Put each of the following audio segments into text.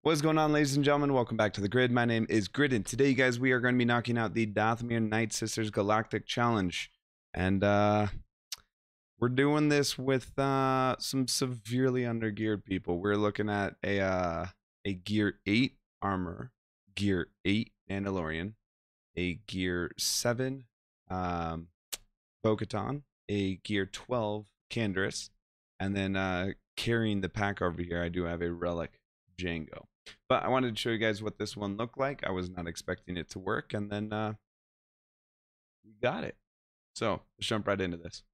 What's going on, ladies and gentlemen? Welcome back to the grid. My name is Grid, and today, you guys, we are going to be knocking out the Dathomir Night Sisters Galactic Challenge. And we're doing this with some severely undergeared people. We're looking at a Gear 8 armor, Gear 8 Mandalorian, a Gear 7 Bo-Katan, a Gear 12 Canderous, and then carrying the pack over here, I do have a Relic Jango. But I wanted to show you guys what this one looked like. I was not expecting it to work, and then we got it. So let's jump right into this.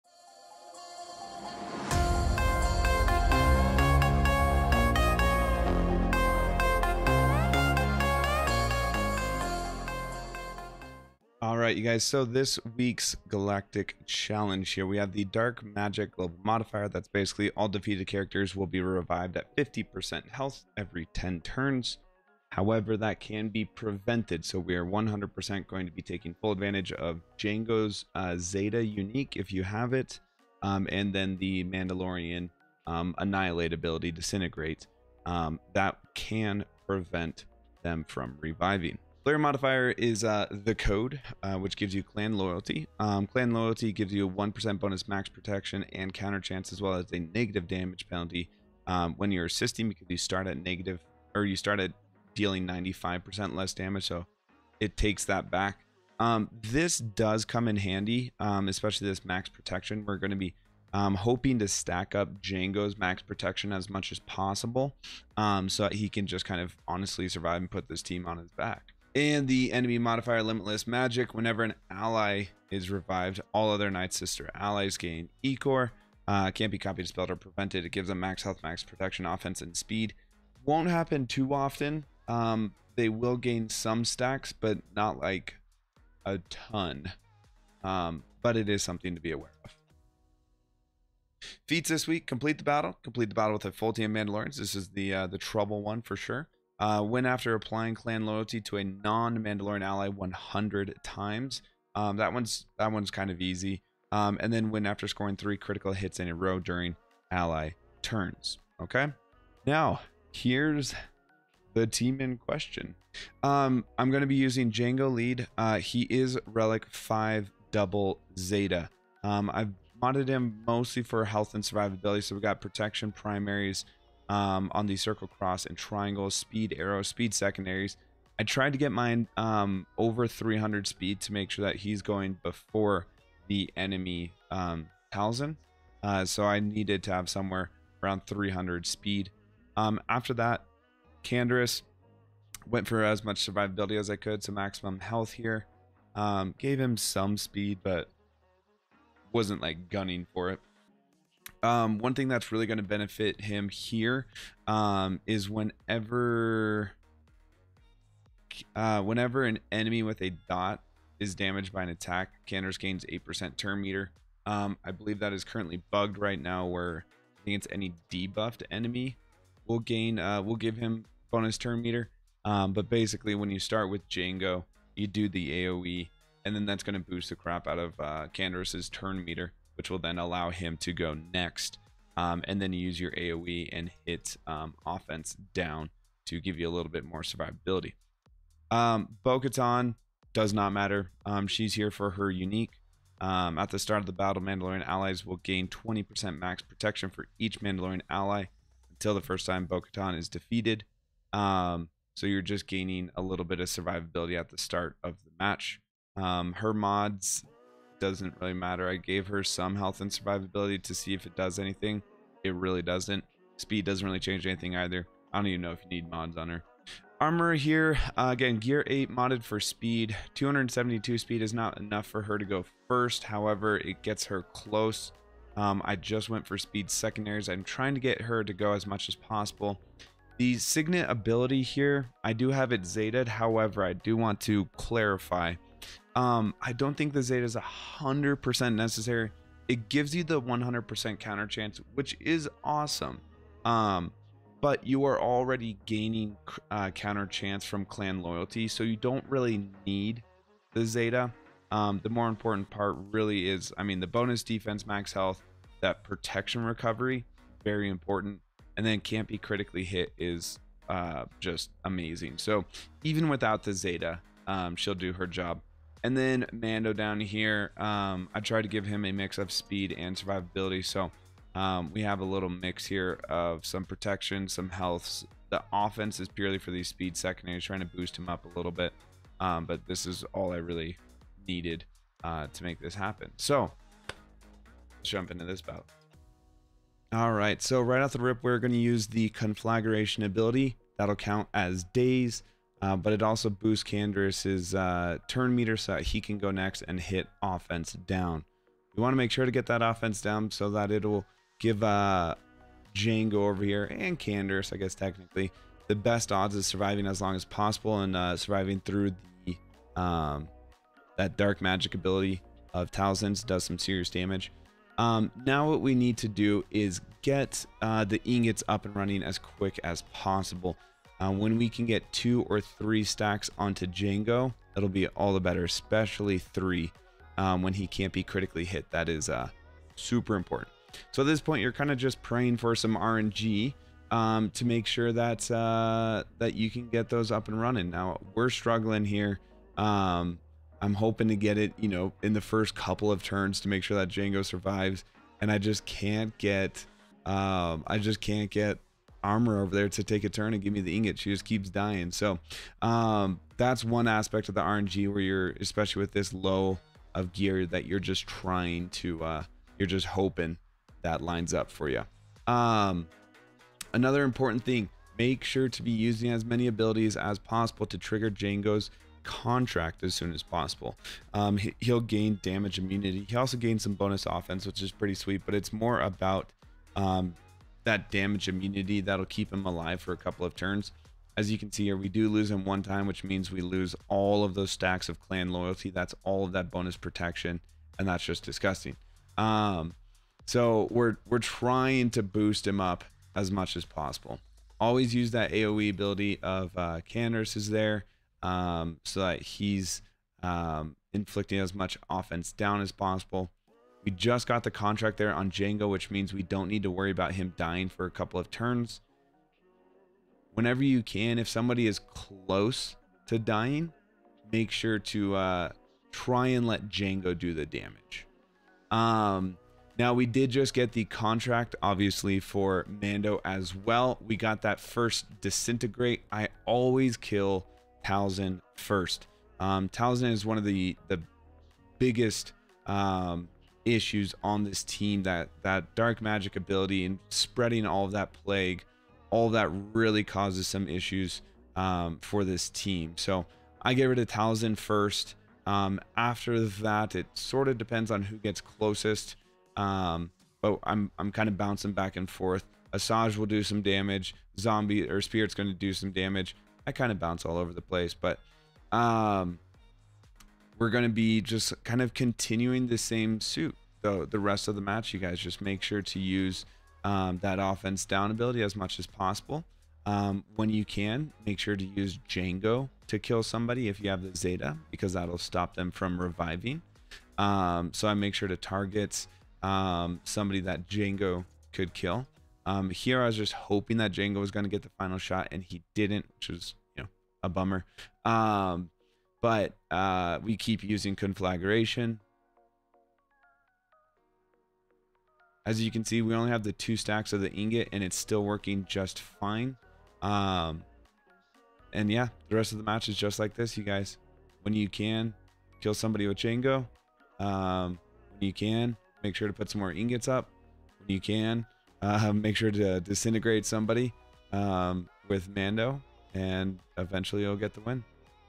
All right, you guys, so this week's Galactic Challenge here, we have the Dark Magic Global Modifier. That's basically all defeated characters will be revived at 50% health every 10 turns. However, that can be prevented, so we are 100% going to be taking full advantage of Jango's Zeta unique, if you have it, and then the Mandalorian Annihilate ability, Disintegrate, that can prevent them from reviving. Player modifier is the code, which gives you clan loyalty. Clan loyalty gives you a 1% bonus max protection and counter chance, as well as a negative damage penalty when you're assisting, because you start at negative, or you start at dealing 95% less damage, so it takes that back. This does come in handy, especially this max protection. We're going to be hoping to stack up Jango's max protection as much as possible, so that he can just kind of honestly survive and put this team on his back. And the enemy modifier, Limitless Magic. Whenever an ally is revived, all other Night Sister allies gain E-Core. Can't be copied, dispelled, or prevented. It gives them max health, max protection, offense, and speed. Won't happen too often. They will gain some stacks, but not like a ton. But it is something to be aware of. Feats this week: complete the battle. Complete the battle with a full team of Mandalorians. This is the trouble one for sure. Win after applying clan loyalty to a non-Mandalorian ally 100 times. That one's kind of easy. And then win after scoring 3 critical hits in a row during ally turns. Okay. Now here's the team in question. I'm going to be using Jango lead. He is Relic 5 double Zeta. I've modded him mostly for health and survivability. So we got protection primaries on the circle, cross, and triangle, speed arrow, speed secondaries. I tried to get mine over 300 speed to make sure that he's going before the enemy Talzin. So I needed to have somewhere around 300 speed. After that, Canderous went for as much survivability as I could, so maximum health here. Gave him some speed, but wasn't like gunning for it. One thing that's really going to benefit him here is whenever an enemy with a dot is damaged by an attack, Canderous gains 8% turn meter. I believe that is currently bugged right now, where I think it's any debuffed enemy will give him bonus turn meter. But basically, when you start with Jango, you do the AoE, and then that's going to boost the crap out of Canderous's turn meter, which will then allow him to go next, and then use your AoE and hit offense down to give you a little bit more survivability. Bo-Katan does not matter. She's here for her unique. At the start of the battle, Mandalorian allies will gain 20% max protection for each Mandalorian ally until the first time Bo-Katan is defeated. So you're just gaining a little bit of survivability at the start of the match. Her mods doesn't really matter. I gave her some health and survivability to see if it does anything. It really doesn't. Speed doesn't really change anything either. I don't even know if you need mods on her. Armor here, again, Gear 8 modded for speed. 272 speed is not enough for her to go first. However, it gets her close. I just went for speed secondaries. I'm trying to get her to go as much as possible. The Signet ability here, I do have it Zetaed. However, I do want to clarify. I don't think the Zeta is 100% necessary. It gives you the 100% counter chance, which is awesome. But you are already gaining counter chance from clan loyalty, so you don't really need the Zeta. The more important part really is, I mean, the bonus defense, max health, that protection recovery, very important. And then can't be critically hit is just amazing. So even without the Zeta, she'll do her job. And then Mando down here, I tried to give him a mix of speed and survivability. So we have a little mix here of some protection, some health. The offense is purely for these speed secondaries, trying to boost him up a little bit. But this is all I really needed to make this happen. So let's jump into this bout. All right, so right off the rip, we're going to use the conflagration ability. That'll count as days, but it also boosts Canderous' turn meter so that he can go next and hit offense down. We want to make sure to get that offense down so that it'll give Jango over here and Canderous, I guess technically, the best odds of surviving as long as possible and surviving through the that dark magic ability of Talzin's. Does some serious damage. Now what we need to do is get the ingots up and running as quick as possible. When we can get 2 or 3 stacks onto Jango, that'll be all the better, especially 3 when he can't be critically hit. That is super important. So at this point, you're kind of just praying for some RNG to make sure that that you can get those up and running. Now we're struggling here. I'm hoping to get it, you know, in the first couple of turns to make sure that Jango survives, and I just can't get armor over there to take a turn and give me the ingot. She just keeps dying. So that's one aspect of the RNG where you're, especially with this low of gear, that you're just trying to you're just hoping that lines up for you. Another important thing, make sure to be using as many abilities as possible to trigger Jango's contract as soon as possible. He'll gain damage immunity. He also gains some bonus offense, which is pretty sweet, but it's more about that damage immunity that'll keep him alive for a couple of turns. As you can see here, we do lose him one time, which means we lose all of those stacks of clan loyalty. That's all of that bonus protection, and that's just disgusting. So we're trying to boost him up as much as possible. Always use that AoE ability of Canderous is there, so that he's inflicting as much offense down as possible. We just got the contract there on Jango, which means we don't need to worry about him dying for a couple of turns. Whenever you can, if somebody is close to dying, make sure to try and let Jango do the damage. Now we did just get the contract, obviously, for Mando as well. We got that first disintegrate. I always kill Talzin first. Talzin is one of the biggest issues on this team. That dark magic ability and spreading all of that plague, all of that really causes some issues for this team. So I get rid of Talzin first. After that, it sort of depends on who gets closest. But I'm kind of bouncing back and forth. Asajj will do some damage. Zombie or Spirit's going to do some damage. I kind of bounce all over the place, but we're going to be just kind of continuing the same suit. So the rest of the match, you guys just make sure to use that offense down ability as much as possible. When you can, make sure to use Jango to kill somebody if you have the Zeta, because that'll stop them from reviving. So I make sure to target somebody that Jango could kill. Here I was just hoping that Jango was going to get the final shot, and he didn't, which was, you know, a bummer. But we keep using conflagration. As you can see, we only have the 2 stacks of the ingot, and it's still working just fine. And yeah, the rest of the match is just like this, you guys. When you can, kill somebody with Jango. When you can, make sure to put some more ingots up. When you can, make sure to disintegrate somebody with Mando, and eventually you'll get the win.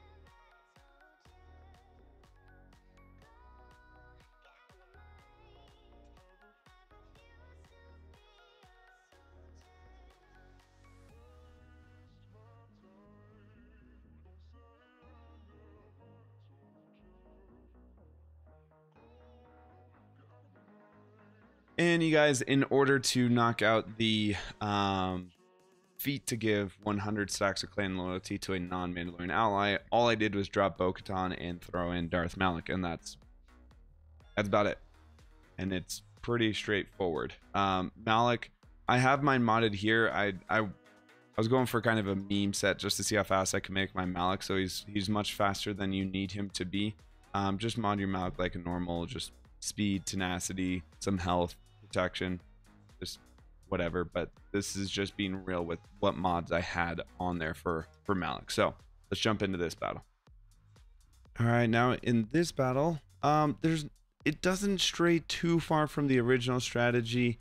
And you guys, in order to knock out the feat to give 100 stacks of clan loyalty to a non-Mandalorian ally, all I did was drop Bo-Katan and throw in Darth Malak, and that's about it. And it's pretty straightforward. Malak, I have mine modded here. I I was going for kind of a meme set just to see how fast I can make my Malik. So he's much faster than you need him to be. Just mod your Malik like a normal, just speed, tenacity, some health, protection, just whatever. But this is just being real with what mods I had on there for Malik. So let's jump into this battle. All right, now in this battle, it doesn't stray too far from the original strategy.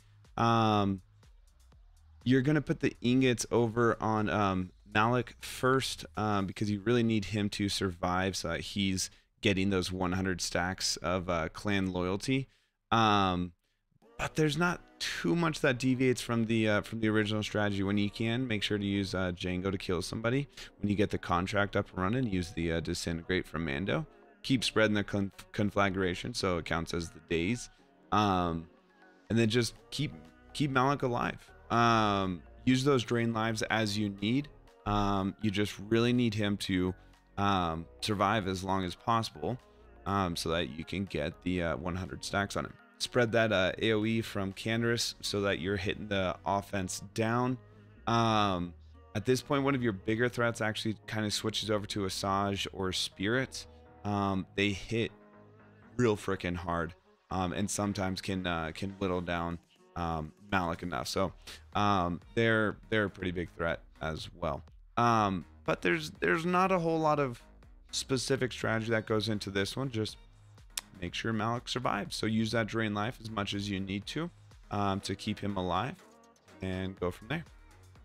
You're going to put the ingots over on Malik first because you really need him to survive so that he's getting those 100 stacks of clan loyalty. But there's not too much that deviates from the original strategy. When you can, make sure to use Django to kill somebody. When you get the contract up and running, use the Disintegrate from Mando. Keep spreading the conflagration so it counts as the days. And then just keep Malik alive. Use those drain lives as you need. You just really need him to survive as long as possible so that you can get the 100 stacks on him. Spread that AoE from Canderous so that you're hitting the offense down. At this point, one of your bigger threats actually kind of switches over to Asajj or Spirit. They hit real freaking hard and sometimes can whittle down Malik enough. So they're a pretty big threat as well. But there's not a whole lot of specific strategy that goes into this one. Just make sure Malik survives. So use that drain life as much as you need to keep him alive and go from there.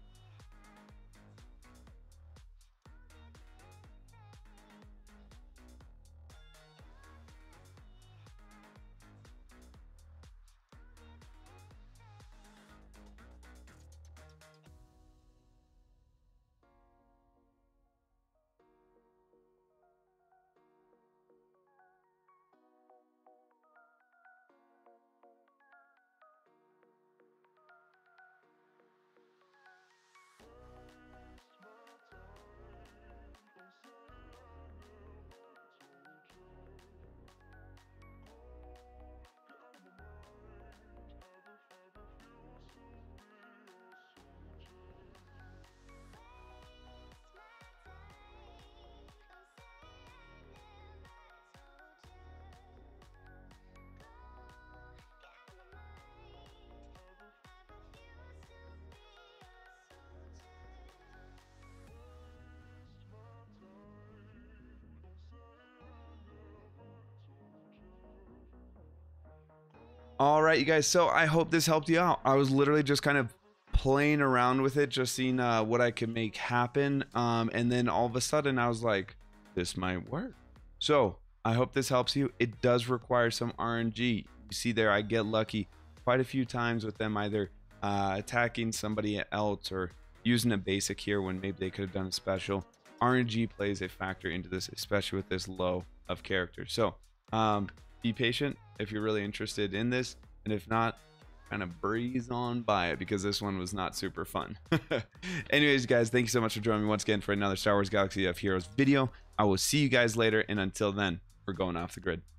All right, you guys. So I hope this helped you out. I was literally just kind of playing around with it, just seeing what I could make happen. And then all of a sudden I was like, this might work. So I hope this helps you. It does require some RNG. You see there, I get lucky quite a few times with them either attacking somebody else or using a basic here when maybe they could have done a special. RNG plays a factor into this, especially with this low of characters. So be patient if you're really interested in this, and if not, kind of breeze on by it because this one was not super fun. Anyways, guys, thank you so much for joining me once again for another Star Wars Galaxy of Heroes video. I will see you guys later, and until then, we're going off the grid.